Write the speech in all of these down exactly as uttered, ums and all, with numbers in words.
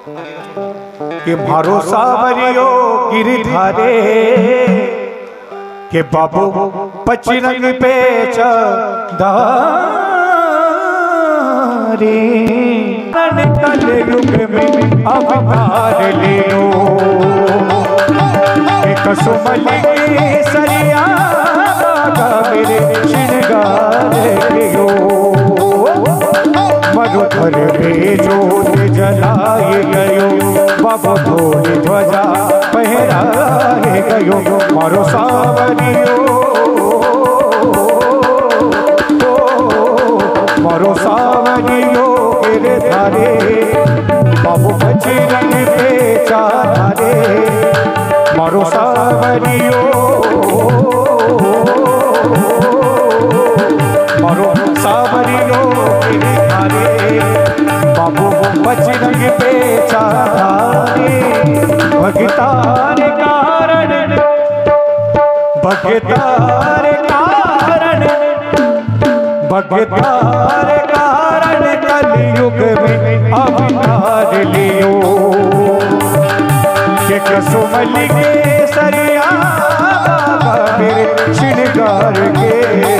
के मारो सावरियो गिरधारे के बाबू पचरंग पे चढ़े कल युग में अवतार लियो के कसुमली सरिया मेरे श्रृंगार लियो मधुकर भेजो जलाए गयो बाबू धोली ध्वजा पहराए गयो मारो सावरियो मारो सावरियो गिरधारे बाबू बजरंग पे चाधारे मारो सावरियो मारो सावरियो गिरधारे बाबू बजरंग पे चाधारे भगतार कारण भगतार कारण भगतार कारण कलयुग में अवतार लियो के कसुमली के सरिया मेरे श्रृंगार के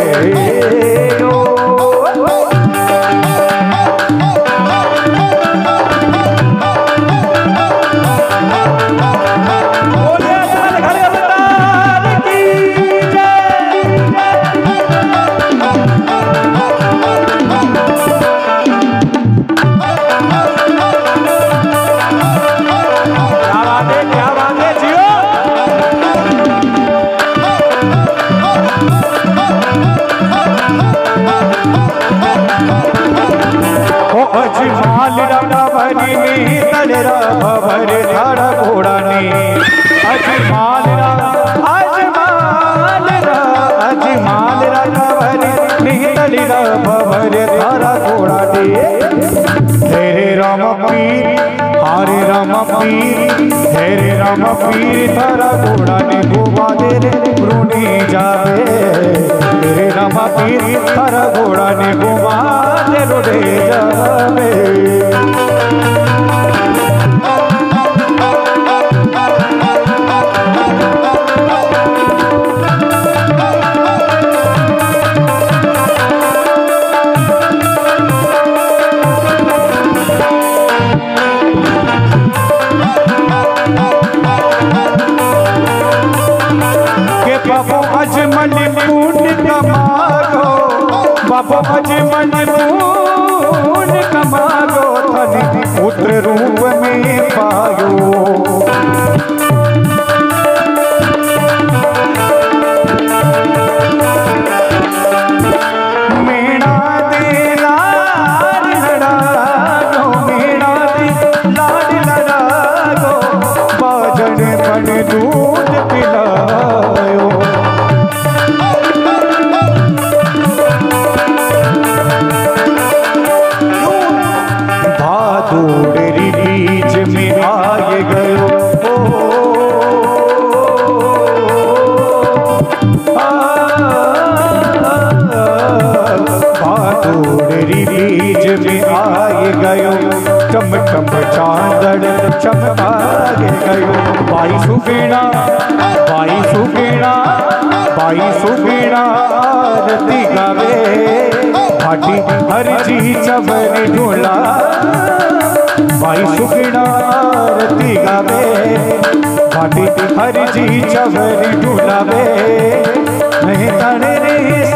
भवर धारा घोड़ा ने अजमाल रा अजमाल रा अजमाल रा भवर निहतली रा भवर धारा घोड़ा ने हेरे राम पीर हरे राम पीर हेरे राम पीर धारा घोड़ा ने गोवा दे रे ब्रूनी जावे हेरे राम पीर धारा घोड़ा ने गोवा दे रोडे जावे बाबू अजमन पून कमारो थनी पुत्र रूप में पायो मेरा दे लाड लड़ागो मेरा दे लाड लड़ागो बाजन बन दूध पिलायो भादुड़ी बीच में आए गयो भादुड़ी बीच में आए गयो चम चम चांदड़ चमका गयो बाई सुगीना बाई सुगीना बाई सुगीना आरती गावे भाटी हर जी चबरी ढूला भाई सुगीना आरती गावे भाटी हर जी चबरी ढूलावे नहीं तने रे